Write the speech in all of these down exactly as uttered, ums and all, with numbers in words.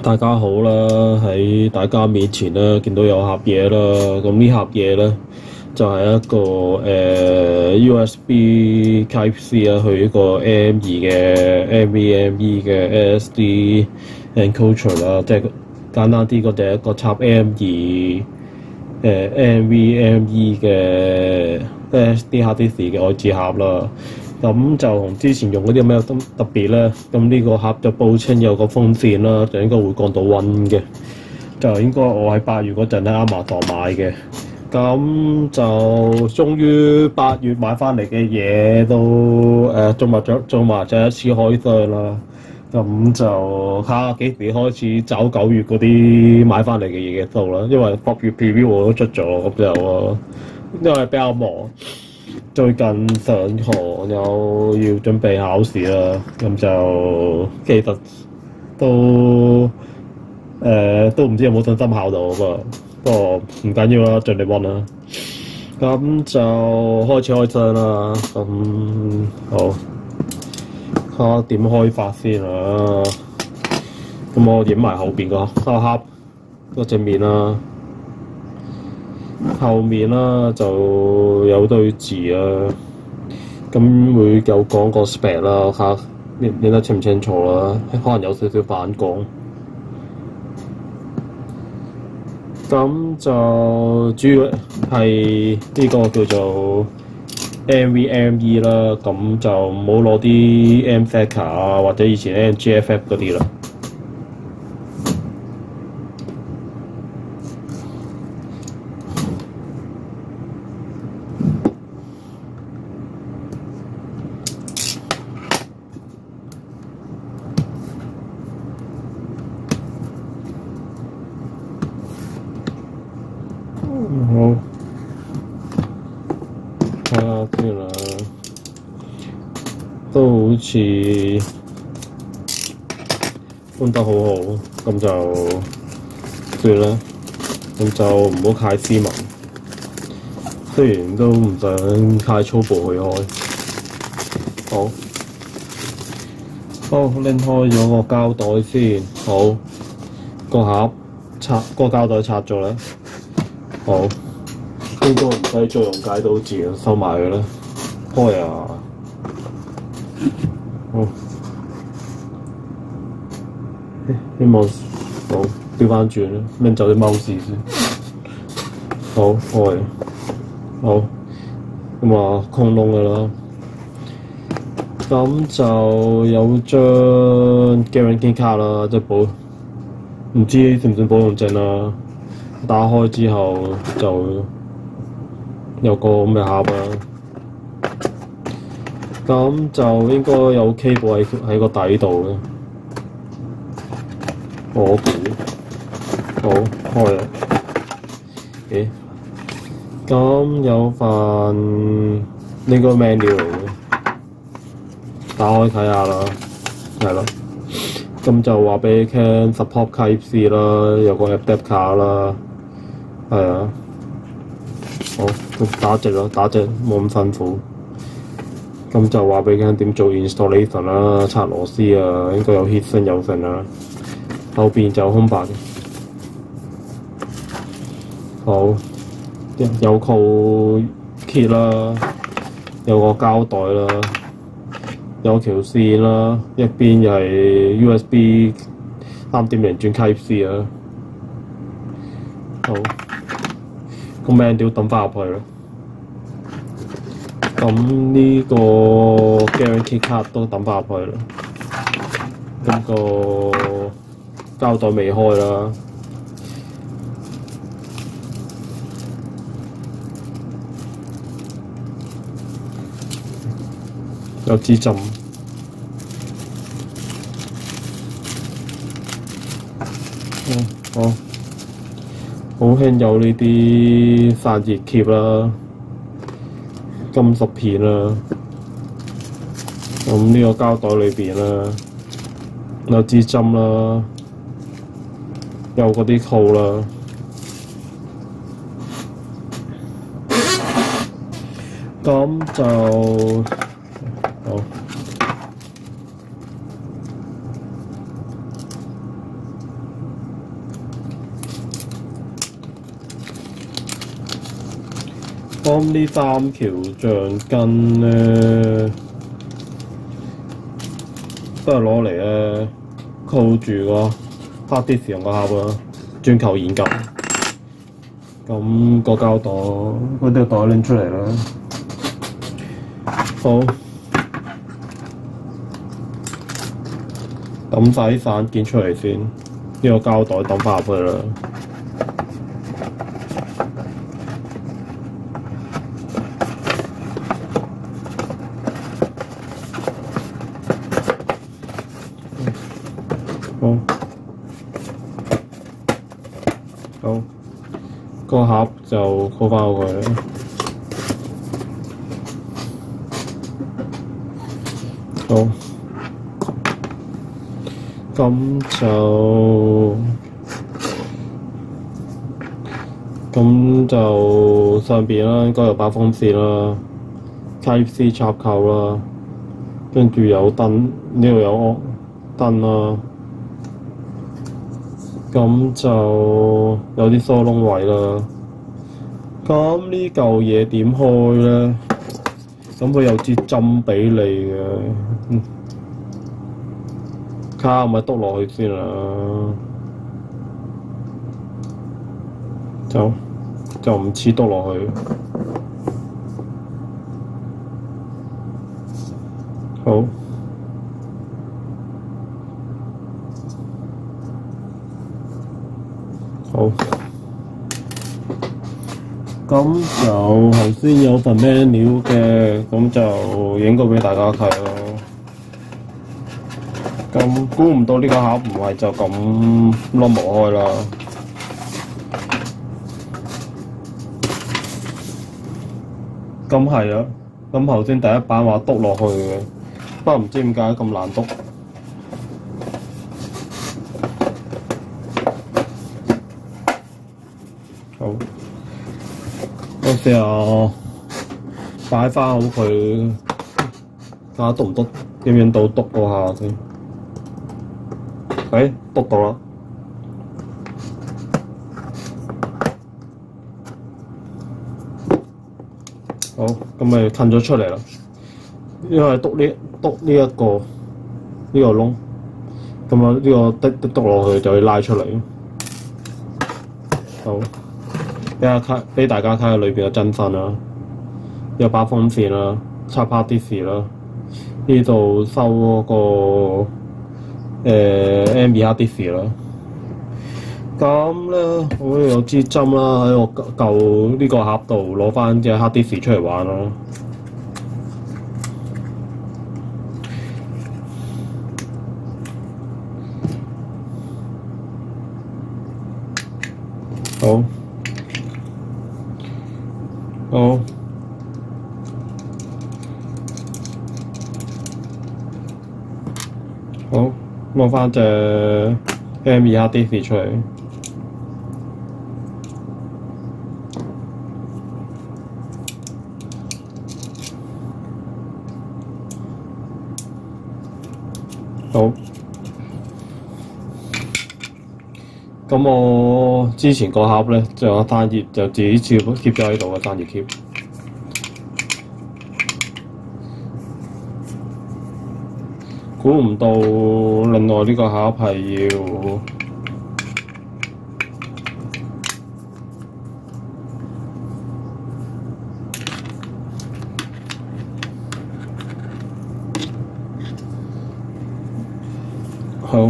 大家好啦，喺大家面前咧見到有盒嘢啦，咁呢盒嘢咧就係、是、一個誒、呃、U S B Type C 啊，去一個 M 二嘅 N V M E 嘅 S S D encoder 啦，即係簡單啲，嗰就係一個插 M 二誒 N V M E 嘅 S S D hard disk 嘅外置盒啦。咁就同之前用嗰啲有咩特別咧？咁呢個盒就報稱有個風扇啦，就應該會降到溫嘅。就應該我喺八月嗰陣喺 Amazon 買嘅。咁就終於八月買翻嚟嘅嘢都誒做埋咗做埋就一次開箱啦。咁就睇下幾時開始找九月嗰啲買翻嚟嘅嘢嘅數啦。因為八月 preview 我都出咗，咁就因為比較忙。最近上堂有要準備考試啦，咁就其實都誒、呃、都唔知有冇信心考到噃，不過唔緊要啦，盡力溫啦。咁就開始開箱啦。咁好，睇下點開發先啦。咁我影埋後邊個個盒個正面啦。後面啦就有堆字啊，咁會有講個 spec 啦，嚇認得清唔清楚啦？可能有少少反光。咁就主要係呢個叫做 N V M E 啦，咁就唔好攞啲 M S E C A 啊，或者以前 N G F F 嗰啲啦。好，睇下先啦，都好似搬得好好，咁就算啦，咁就唔好太斯文。雖然都唔想太粗暴去開。好，好拎開咗個膠袋先。好，個盒拆，個膠袋拆咗啦。好，應該唔使再用解刀字啦，收埋佢啦。開啊！好，希望好調翻轉啦，拎走啲貓屎先。好，開。好，咁啊空窿噶啦。咁就有張 guarantee 卡啦，即係保，唔知算唔算保用證啦。打開之後就有個咁嘅盒啦，咁就應該有 cable 喺喺個底度嘅。我估好開啦。咦？咁有份應該 menu 嚟嘅，打開睇下啦，係啦。咁就話俾你聽 support Type C 啦，有個 adapter 啦。係啊，好，打直咯，打直冇咁辛苦。咁就話俾你聽點做 installation 啦，拆螺絲啊，應該有 heatsink 有剩啦。後邊就空白嘅。好，有套 kit 啦，有個膠袋啦，有條線啦，一邊又係 U S B 三點零轉 Type C 啊。好。個 manual 抌翻入去啦。咁呢個 guarantee 卡都抌翻入去啦。咁個膠袋未開啦。有支針。嗯，好。好興有呢啲散熱貼啦、金屬片啦，咁呢個膠袋裏邊啦，有支針啦，有嗰啲扣啦，咁就好。 咁呢三條橡筋咧，都係攞嚟咧扣住個 hard disk 用個盒啦，專求研究。咁、個膠袋，嗰啲袋拎出嚟啦。好，抌晒啲散件出嚟先，呢、個膠袋抌翻入去啦。好，好，個盒就扣翻好佢。好，咁就咁就上邊啦，應該有把風扇啦 ，Type C 插扣啦，跟住有燈，呢度有燈啦。咁就有啲疏窿位啦。咁呢嚿嘢點開咧？咁佢有支針俾你嘅，嗯，睇下咪篤落去先啦。就就唔似篤落去。好。好，咁就頭先有份 menu 嘅，咁就影個俾大家睇咯。咁估唔到呢個盒唔係就咁攞冇開啦。咁係啊，咁頭先第一版話篤落去嘅，不過唔知點解咁難篤。好，我試下擺翻好佢，睇下篤唔篤，點樣到篤嗰下先。誒，篤到啦！好，咁咪褪咗出嚟啦。因為篤呢篤呢一個呢、呢個窿，咁啊呢個滴滴篤落去就要拉出嚟。好。俾下卡俾大家睇下裏邊嘅真身啦，有把風扇啦，插 hard disk 啦，呢度收嗰、個誒、呃、M 二 hard disk 啦。咁咧，我有支針啦，喺我舊呢個盒度攞翻隻 hard disk 出嚟玩咯。好。好，好，攞翻隻 M 二 hard disk 出嚟。好，咁我之前個盒咧就有單葉，就自己貼貼咗喺度嘅單葉貼。估唔到另外呢個盒係要好。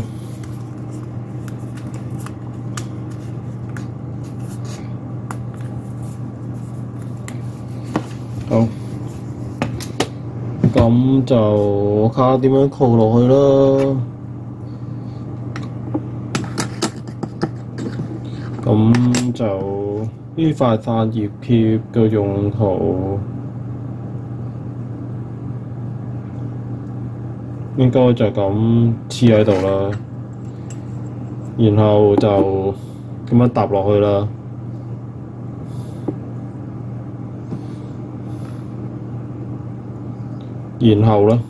好，咁就我睇下點樣扣落去啦。咁就呢塊散葉貼嘅用途應該就咁黐喺度啦，然後就咁樣搭落去啦。然後咧，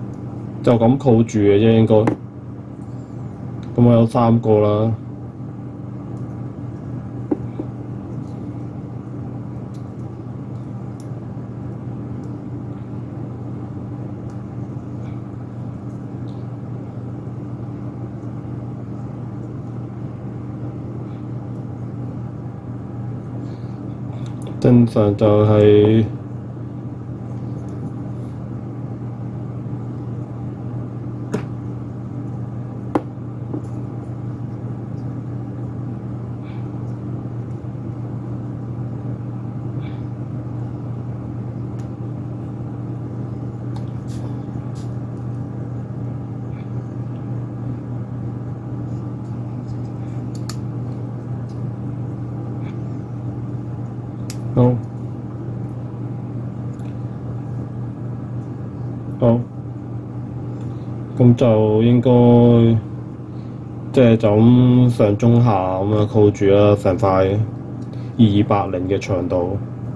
就咁扣住嘅啫，應該。咁我有三個啦， 正常就係、好，好，咁就應該即係就咁上中下咁樣扣住啦，成塊二八零嘅長度，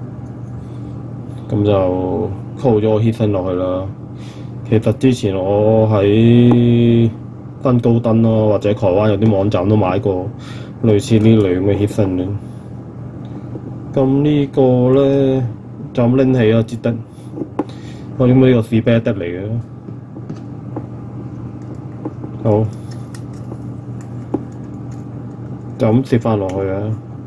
咁就扣咗個 heatsink 落去啦。其實之前我喺新高登咯，或者台灣有啲網站都買過類似呢類咁嘅 heatsink 嘅。咁呢個咧就咁拎起啊，支得我應該呢個士啤得嚟嘅，好就咁接翻落去啊。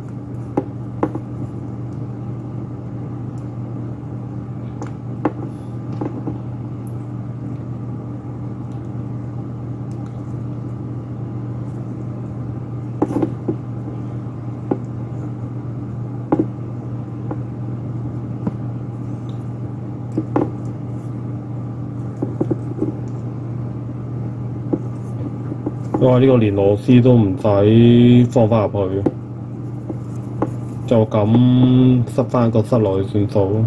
哇！呢、這個連螺絲都唔使放翻入去，就咁塞翻個塞落去算數。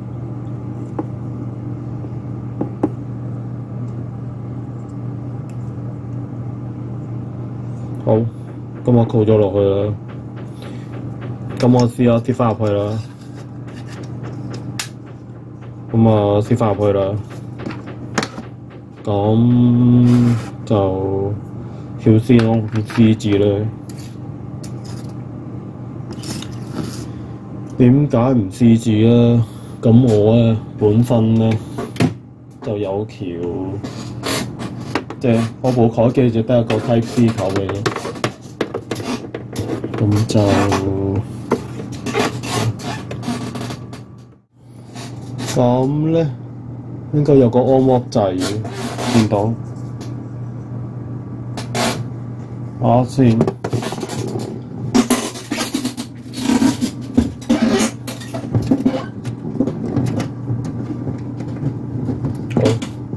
好，咁我扣咗落去啦。咁我試下塞翻入去啦。咁啊，塞翻入去啦。咁就條線我唔試字咧，點解唔試字咧？咁我咧本身咧就有條，即係我部台機就得一個 Type C 口嘅啫，咁就咁咧應該有個 on-off 掣嘅，見到。下先，好，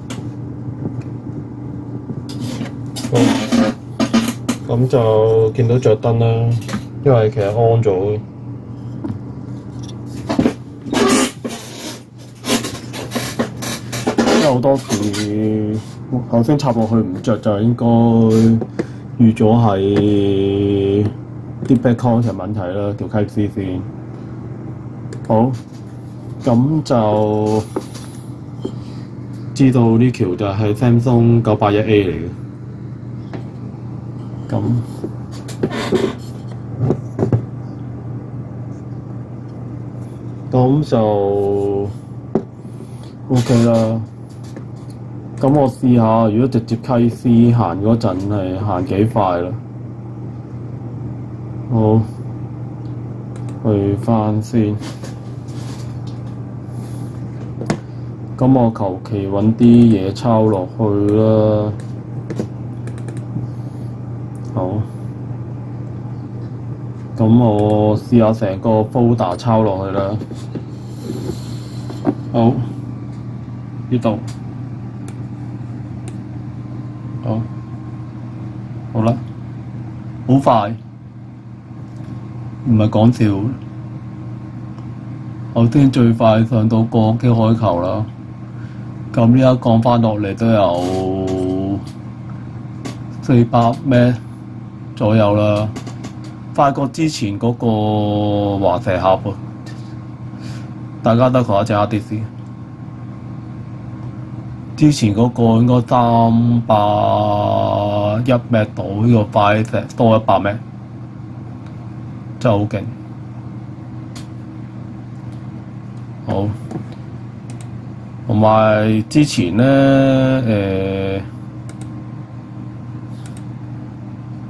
好，咁就見到着燈啦，因為其實安咗。因為好多時頭先插落去唔着，就應該預咗係啲 backcon 嘅問題啦，條 Type C 線。好，咁就知道呢條就係 Samsung 九八一 A 嚟嘅。咁咁就 OK 啦。咁我試下，如果直接 Type C 行嗰陣係行幾快啦？好，去翻先。咁我求其揾啲嘢抄落去啦。好，咁我試下成個 folder 抄落去啦。好，呢度。好，好啦，好快，唔係講笑。我先最快上到個機開球啦，咁呢一降翻落嚟都有四百 M 左右啦，快過之前嗰個華碩盒喎，大家都講一隻 hard disk。之前嗰個應該三百一 M 到，呢個快多一百 M， 真係好勁。好，同埋之前咧，誒、呃，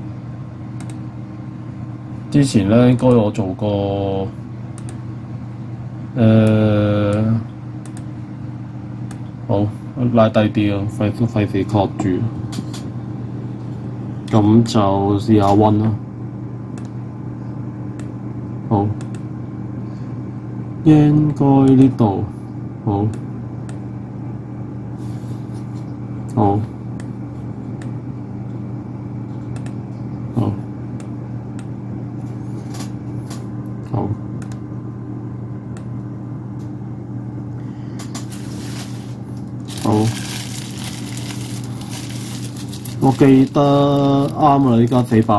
之前咧應該我做過誒、好拉低啲啊，費費事確住。咁就試下温啦。好，應該呢度好，好，好，好。好，我記得啱啦，依家四百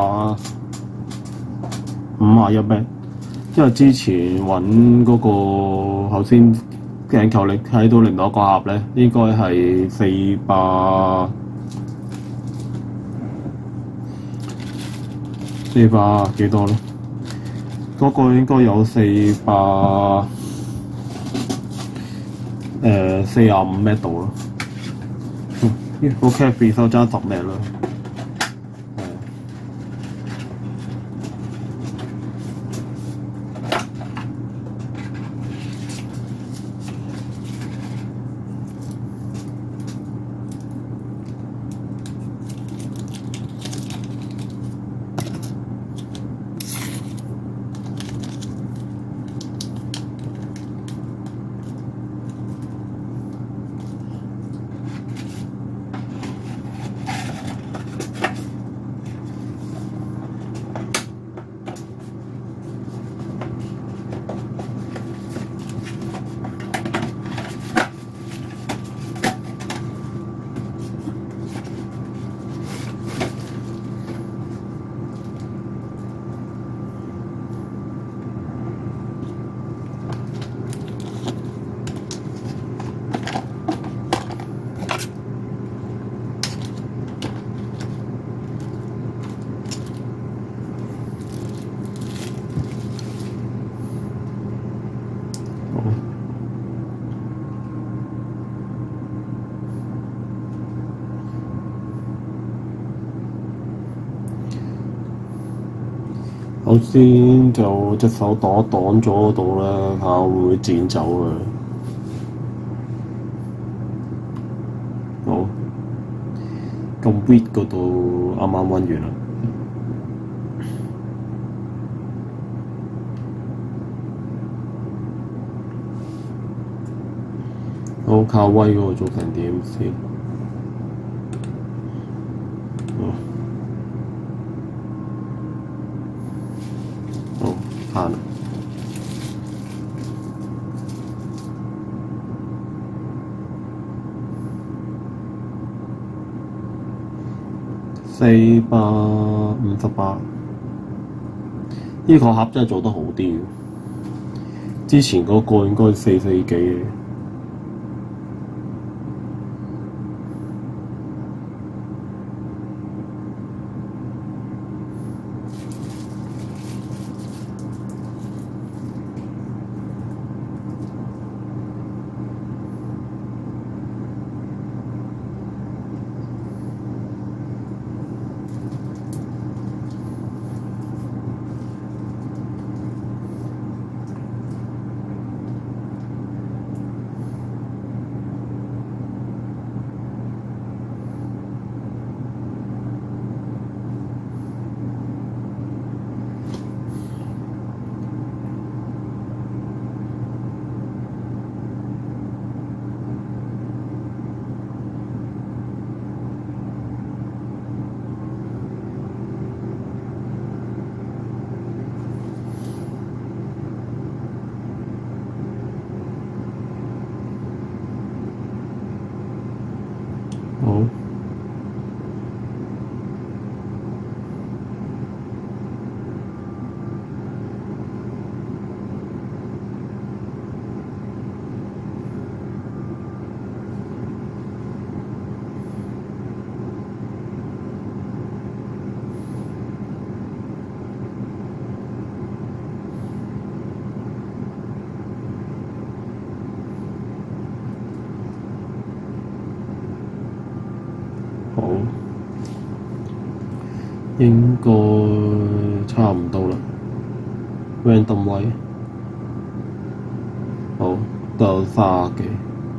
五十一咩？因為之前揾嗰、那個頭先鏡頭你睇到另外一個盒咧，應該係四百四百幾多咧？嗰、那個應該有四百誒四十五 M 度咯。嗯，個 cap 收爭十 M 啦。首先就隻手擋一擋咗嗰度啦，睇下會唔會剪走啊？好，咁 weed 嗰度啱啱溫完啦。好，靠威嗰個做成點先？好，慳啦。四百五十八，呢個盒真係做得好啲。之前嗰個應該四四幾。好。好，應該差唔多啦。random 位， 就卅幾。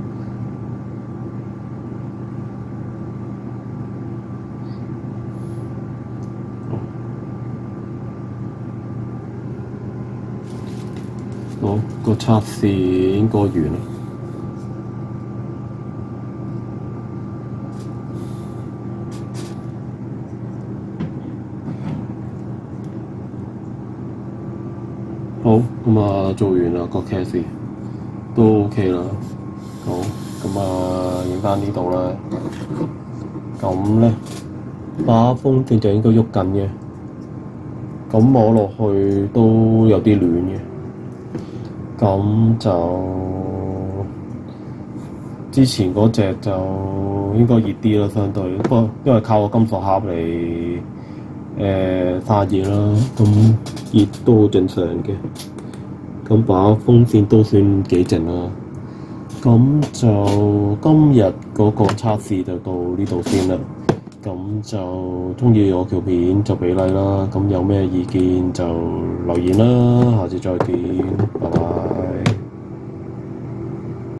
好，個測試應該完啦。好，咁啊做完啦個 case 都 OK 啦。好，咁啊影翻呢度啦。咁咧把風扇就應該喐緊嘅，咁摸落去都有啲暖嘅。咁就之前嗰隻就應該熱啲啦，相對不過因為靠個金屬盒嚟誒發熱啦，咁熱都好正常嘅。咁把風扇都算幾靜啦。咁就今日嗰個測試就到呢度先啦。咁就鍾意我條片就俾 like 啦。咁有咩意見就留言啦。下次再見，拜拜。